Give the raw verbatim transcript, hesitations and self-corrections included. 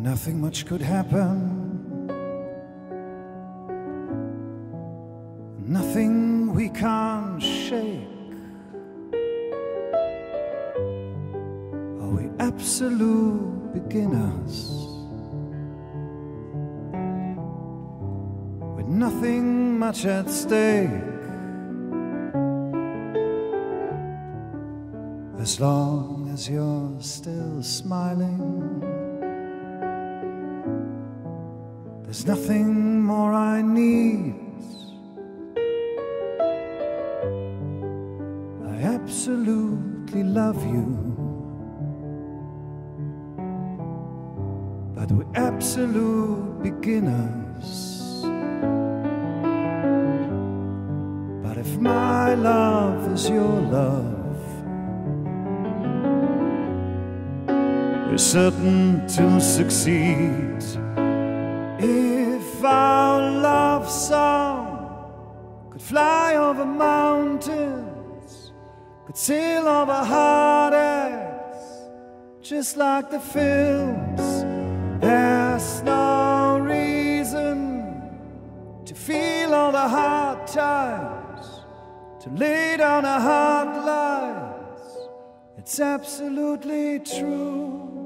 nothing much could happen. Nothing we can't shake. Are we absolute beginners with nothing much at stake? As long as you're still smiling, there's nothing more I need. I absolutely love you, but we're absolute beginners. But if my love is your love, we're certain to succeed. If our love song could fly over mountains, could sail over heartaches, just like the films, there's no reason to feel all the hard times, to lay down our hard lives. It's absolutely true.